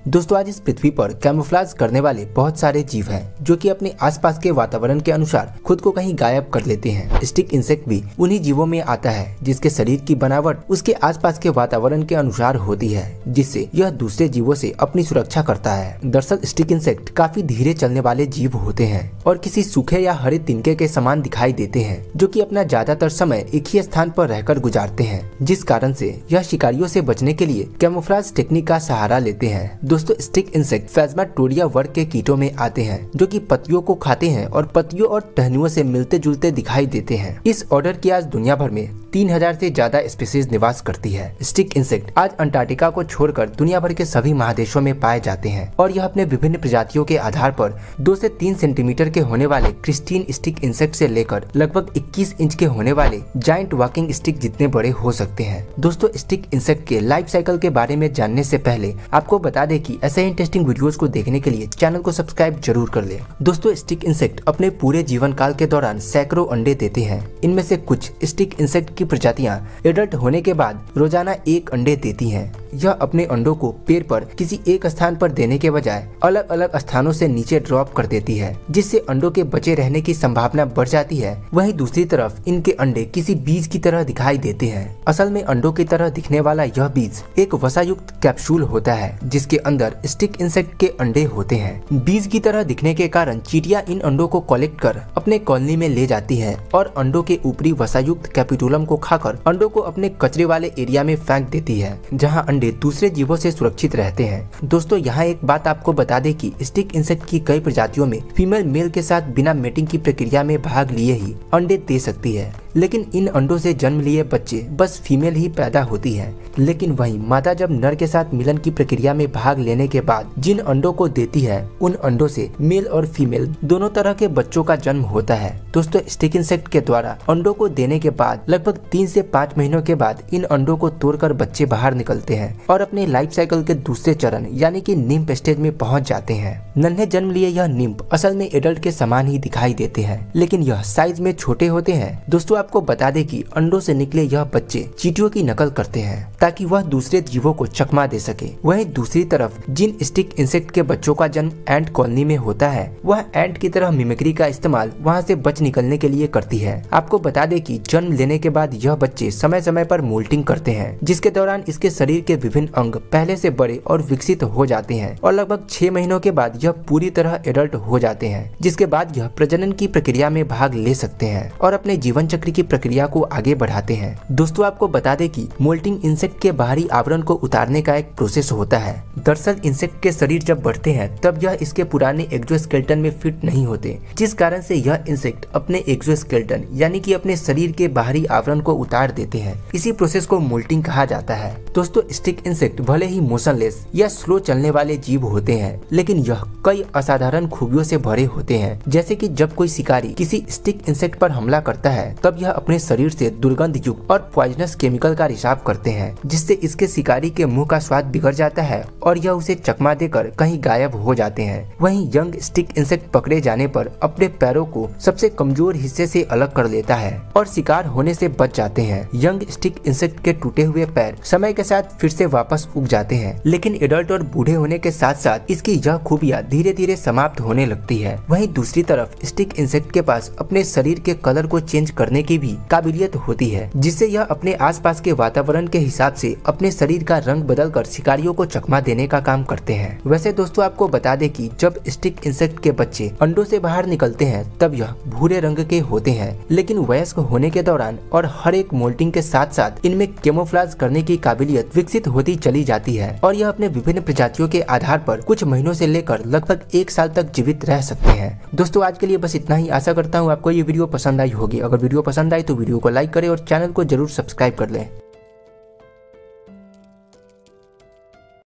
दोस्तों आज इस पृथ्वी पर कैमोफ्लेज करने वाले बहुत सारे जीव हैं जो कि अपने आसपास के वातावरण के अनुसार खुद को कहीं गायब कर लेते हैं। स्टिक इंसेक्ट भी उन्हीं जीवों में आता है जिसके शरीर की बनावट उसके आसपास के वातावरण के अनुसार होती है, जिससे यह दूसरे जीवों से अपनी सुरक्षा करता है। दरअसल स्टिक इंसेक्ट काफी धीरे चलने वाले जीव होते हैं और किसी सूखे या हरे तिनके के समान दिखाई देते हैं, जो कि अपना ज्यादातर समय एक ही स्थान पर रहकर गुजारते हैं, जिस कारण से यह शिकारियों से बचने के लिए कैमोफ्लेज टेक्निक का सहारा लेते हैं। दोस्तों स्टिक इंसेक्ट फेस्माटोरिया वर्ग के कीटों में आते हैं जो कि पत्तियों को खाते हैं और पत्तियों और टहनियों से मिलते जुलते दिखाई देते हैं। इस ऑर्डर की आज दुनिया भर में 3000 से ज्यादा स्पीशीज निवास करती है। स्टिक इंसेक्ट आज अंटार्कटिका को छोड़कर दुनिया भर के सभी महादेशों में पाए जाते हैं और यह अपने विभिन्न प्रजातियों के आधार पर 2 से 3 सेंटीमीटर के होने वाले क्रिस्टीन स्टिक इंसेक्ट से लेकर लगभग 21 इंच के होने वाले जायंट वॉकिंग स्टिक जितने बड़े हो सकते हैं। दोस्तों स्टिक इंसेक्ट के लाइफ साइकिल के बारे में जानने से पहले आपको बता दें कि ऐसे इंटरेस्टिंग वीडियोस को देखने के लिए चैनल को सब्सक्राइब जरूर कर लें। दोस्तों स्टिक इंसेक्ट अपने पूरे जीवन काल के दौरान सैकड़ों अंडे देते हैं। इनमें से कुछ स्टिक इंसेक्ट की प्रजातियां एडल्ट होने के बाद रोजाना 1 अंडे देती हैं। यह अपने अंडों को पेड़ पर किसी एक स्थान पर देने के बजाय अलग अलग स्थानों से नीचे ड्रॉप कर देती है, जिससे अंडों के बचे रहने की संभावना बढ़ जाती है। वहीं दूसरी तरफ इनके अंडे किसी बीज की तरह दिखाई देते हैं। असल में अंडों की तरह दिखने वाला यह बीज एक वसायुक्त कैप्सूल होता है जिसके अंदर स्टिक इंसेक्ट के अंडे होते हैं। बीज की तरह दिखने के कारण चींटियां इन अंडों को कलेक्ट कर अपने कॉलोनी में ले जाती है और अंडों के ऊपरी वसायुक्त कैपिटुलम को खाकर अंडों को अपने कचरे वाले एरिया में फेंक देती है, जहां अंडे दूसरे जीवों से सुरक्षित रहते हैं। दोस्तों यहाँ एक बात आपको बता दें कि स्टिक इंसेक्ट की कई प्रजातियों में फीमेल मेल के साथ बिना मेटिंग की प्रक्रिया में भाग लिए ही अंडे दे सकती है, लेकिन इन अंडों से जन्म लिए बच्चे बस फीमेल ही पैदा होती है। लेकिन वहीं मादा जब नर के साथ मिलन की प्रक्रिया में भाग लेने के बाद जिन अंडों को देती है उन अंडों से मेल और फीमेल दोनों तरह के बच्चों का जन्म होता है। दोस्तों स्टिक इंसेक्ट के द्वारा अंडों को देने के बाद लगभग 3 से 5 महीनों के बाद इन अंडों को तोड़कर बच्चे बाहर निकलते हैं और अपने लाइफ साइकिल के दूसरे चरण यानी कि निम्फ स्टेज में पहुंच जाते हैं। नन्हे जन्म लिए यह निम्फ असल में एडल्ट के समान ही दिखाई देते हैं, लेकिन यह साइज में छोटे होते हैं। दोस्तों आपको बता दें कि अंडों से निकले यह बच्चे चींटियों की नकल करते हैं ताकि वह दूसरे जीवों को चकमा दे सके। वहीं दूसरी तरफ जिन स्टिक इंसेक्ट के बच्चों का जन्म एंट कॉलोनी में होता है वह एंट की तरह मिमिक्री का इस्तेमाल वहां से बच निकलने के लिए करती है। आपको बता दें कि जन्म लेने के बाद यह बच्चे समय समय पर मोल्टिंग करते हैं, जिसके दौरान इसके शरीर के विभिन्न अंग पहले से बड़े और विकसित हो जाते हैं और लगभग 6 महीनों के बाद यह पूरी तरह एडल्ट हो जाते हैं, जिसके बाद यह प्रजनन की प्रक्रिया में भाग ले सकते हैं और अपने जीवन चक्र की प्रक्रिया को आगे बढ़ाते हैं। दोस्तों आपको बता दें कि मोल्टिंग इंसेक्ट के बाहरी आवरण को उतारने का एक प्रोसेस होता है। दरअसल इंसेक्ट के शरीर जब बढ़ते हैं तब यह इसके पुराने एक्सोस्केलेटन में फिट नहीं होते, जिस कारण से यह इंसेक्ट अपने एक्सोस्केलेटन यानी कि अपने शरीर के बाहरी आवरण को उतार देते हैं। इसी प्रोसेस को मोल्टिंग कहा जाता है। दोस्तों स्टिक इंसेक्ट भले ही मोशनलेस या स्लो चलने वाले जीव होते हैं, लेकिन यह कई असाधारण खूबियों से भरे होते हैं। जैसे कि जब कोई शिकारी किसी स्टिक इंसेक्ट पर हमला करता है तब यह अपने शरीर से दुर्गंध युक्त और पॉइजनस केमिकल का रिसाव करते हैं, जिससे इसके शिकारी के मुंह का स्वाद बिगड़ जाता है और यह उसे चकमा देकर कहीं गायब हो जाते हैं। वहीं यंग स्टिक इंसेक्ट पकड़े जाने पर अपने पैरों को सबसे कमजोर हिस्से से अलग कर लेता है और शिकार होने से बच जाते हैं। यंग स्टिक इंसेक्ट के टूटे हुए पैर समय के साथ फिर से वापस उग जाते हैं, लेकिन एडल्ट और बूढ़े होने के साथ साथ इसकी यह खूबियां धीरे धीरे समाप्त होने लगती है। वहीं दूसरी तरफ स्टिक इंसेक्ट के पास अपने शरीर के कलर को चेंज करने की भी काबिलियत होती है, जिससे यह अपने आसपास के वातावरण के हिसाब से अपने शरीर का रंग बदलकर शिकारियों को चकमा देने का काम करते हैं। वैसे दोस्तों आपको बता दें कि जब स्टिक इंसेक्ट के बच्चे अंडों से बाहर निकलते हैं तब यह भूरे रंग के होते हैं, लेकिन वयस्क होने के दौरान और हर एक मोल्टिंग के साथ साथ इनमें कैमोफ्लेज करने की काबिलियत विकसित होती चली जाती है और यह अपने विभिन्न प्रजातियों के आधार पर कुछ महीनों से लेकर लगभग 1 साल तक जीवित रह सकते हैं। दोस्तों आज के लिए बस इतना ही। आशा करता हूँ आपको ये वीडियो पसंद आई होगी। अगर वीडियो पसंद आई तो वीडियो को लाइक करें और चैनल को जरूर सब्सक्राइब कर लें।